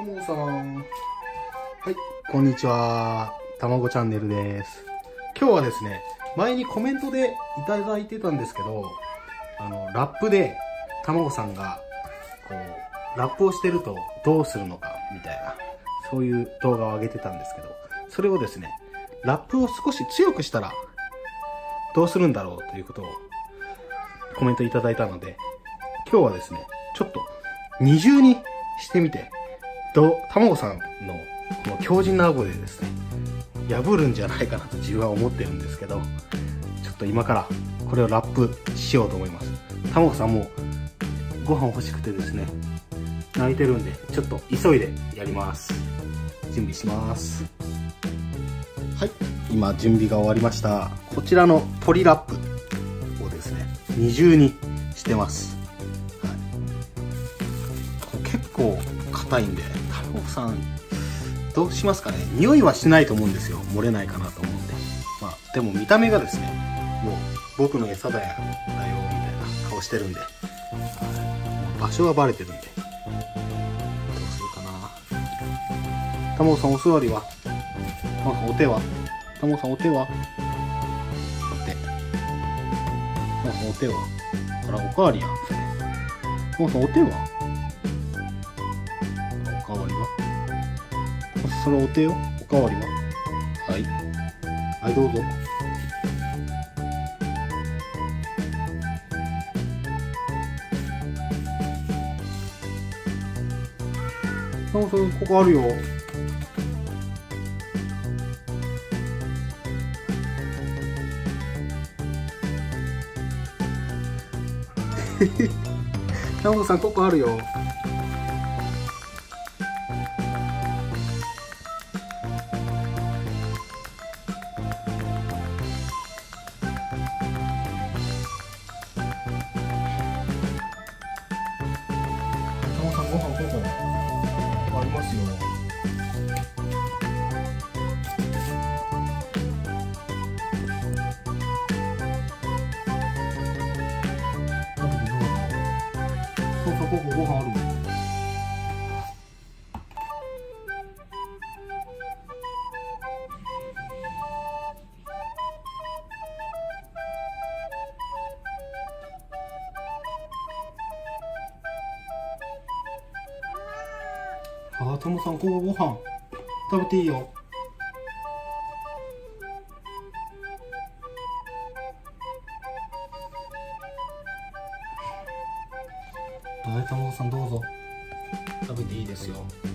もさん。はい、こんにちは。たまごチャンネルです。今日はですね、前にコメントでいただいてたんですけど、ラップでたまごさんが、ラップをしてるとどうするのか、みたいな、そういう動画を上げてたんですけど、それをですね、ラップを少し強くしたら、どうするんだろうということをコメントいただいたので、今日はですね、ちょっと二重にしてみて、たまごさんのこの強靭な顎でですね、破るんじゃないかなと自分は思ってるんですけど、ちょっと今からこれをラップしようと思います。たまごさんもご飯欲しくてですね、泣いてるんで、ちょっと急いでやります。準備します。はい、今準備が終わりました。こちらの鶏ラップをですね、二重にしてます。はい、結構硬いんで、たまごさんどうしますかね。匂いはしないと思うんですよ。漏れないかなと思うんで。まあでも見た目がですね、もう僕の餌だよみたいな顔してるんで、場所はバレてるんで、どうするかな。たまごさんお座りは、たまごさんお手は、たまごさんお手は、お手、たまごさんお手は、あらおかわりやんそれ。たまごさんお手は、おかわりは、それお手よ。おかわりは、はい、はい、どうぞ。たまごさんここあるよ。たまごさんここあるよ。たまごさんご飯ここありますよ。そうそう、ここご飯あるもん。ああ、たまさんここご飯食べていいよ。はい、たまごさんどうぞ食べていいですよ。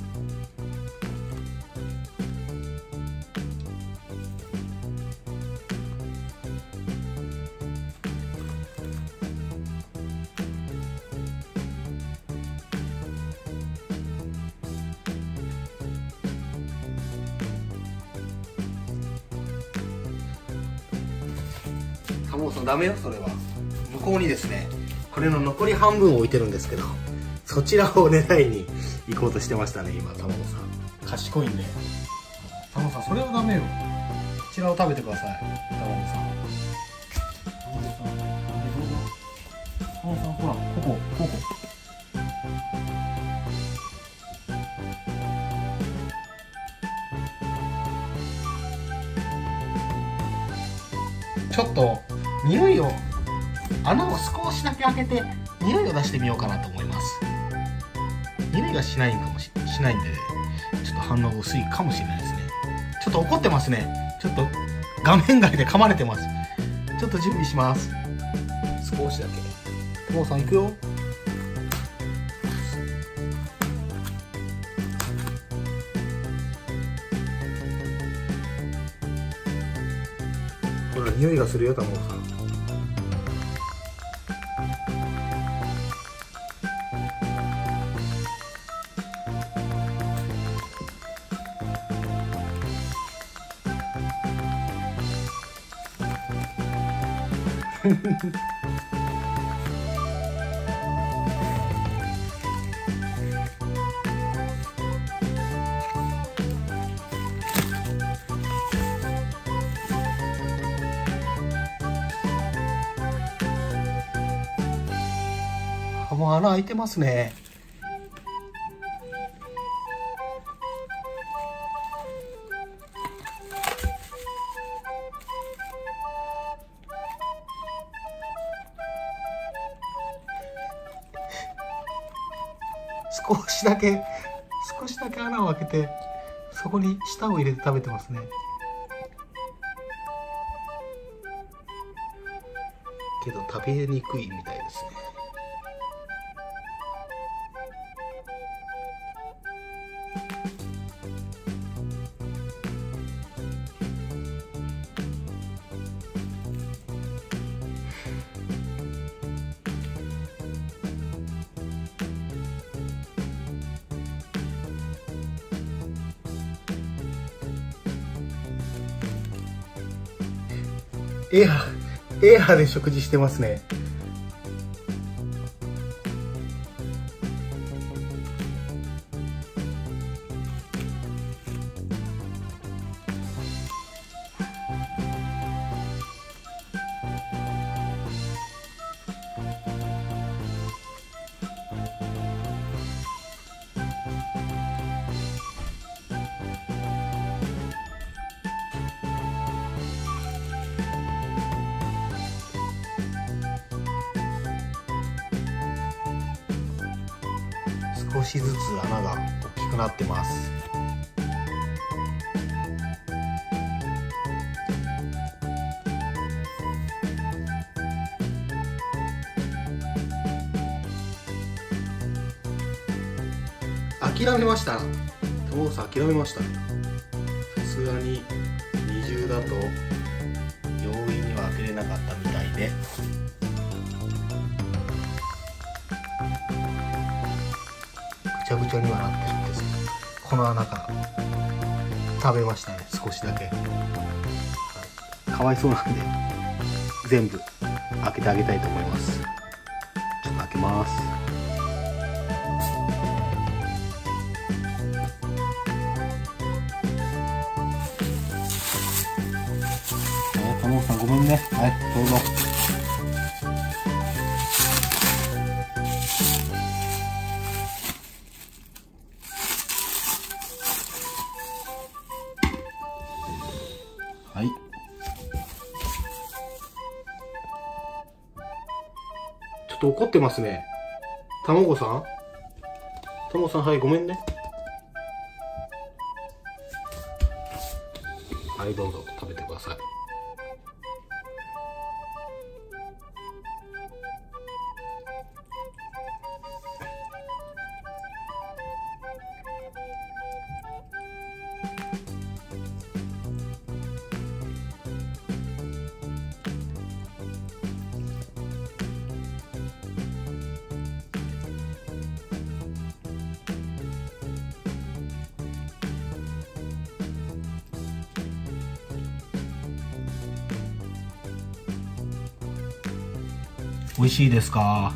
たまごさんダメよそれは。向こうにですね、これの残り半分を置いてるんですけど、そちらを狙いに行こうとしてましたね今。たまごさん賢いんで。たまごさんそれはダメよ。こちらを食べてください。たまごさん、たまごさん、たまごさんほら、ここちょっと匂いを、穴を少しだけ開けて匂いを出してみようかなと思います。匂いがしないんで、ちょっと反応薄いかもしれないですね。ちょっと怒ってますね。ちょっと画面外で噛まれてます。ちょっと準備します。少しだけ。たまごさん行くよ。ほら匂いがするよ、たまごさん。もう穴開いてますね。 少しだけ穴を開けて、そこに舌を入れて食べてますね。けど食べにくいみたいですね。エアーで食事してますね。少しずつ穴が大きくなってます。諦めました。卵さん諦めましたね。さすがに二重だと容易には開けれなかったみたいで、ぐちゃぐちゃにはなってるんですけど、この穴から食べましたね、少しだけ。かわいそうなんで全部開けてあげたいと思います。ちょっと開けます。卵さんごめんね。はい、どうぞ。はい。ちょっと怒ってますね。卵さん、はい、ごめんね。はい、どうぞ食べてください。美味しいですか？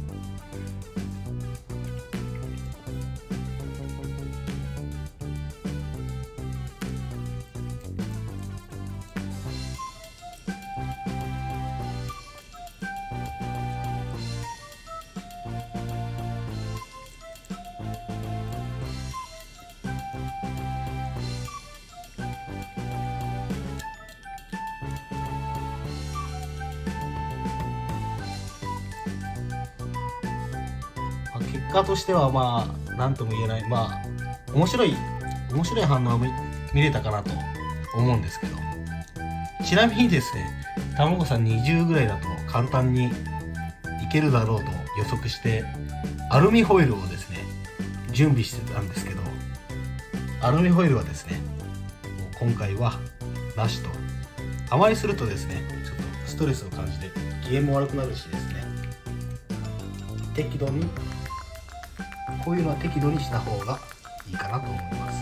結果としてはまあ何とも言えない、まあ面白い反応は見れたかなと思うんですけど、ちなみにですね、卵さん20ぐらいだと簡単にいけるだろうと予測してアルミホイルをですね準備してたんですけど、アルミホイルはですねもう今回はなしと。あまりするとですねちょっとストレスを感じて機嫌も悪くなるしですね、適度にこういうのは適度にした方がいいかなと思います。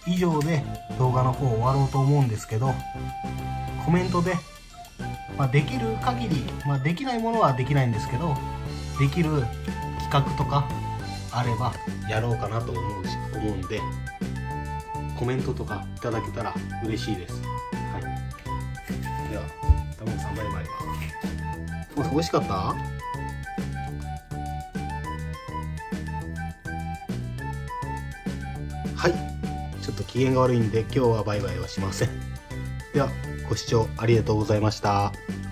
以上で動画の方終わろうと思うんですけど、コメントで、できる限り、できないものはできないんですけど、できる企画とかあればやろうかなと思うんで、コメントとかいただけたら嬉しいです。はい。では、たもさんバイバイ。たもさん美味しかった？はい。ちょっと機嫌が悪いんで今日はバイバイはしません。では、ご視聴ありがとうございました。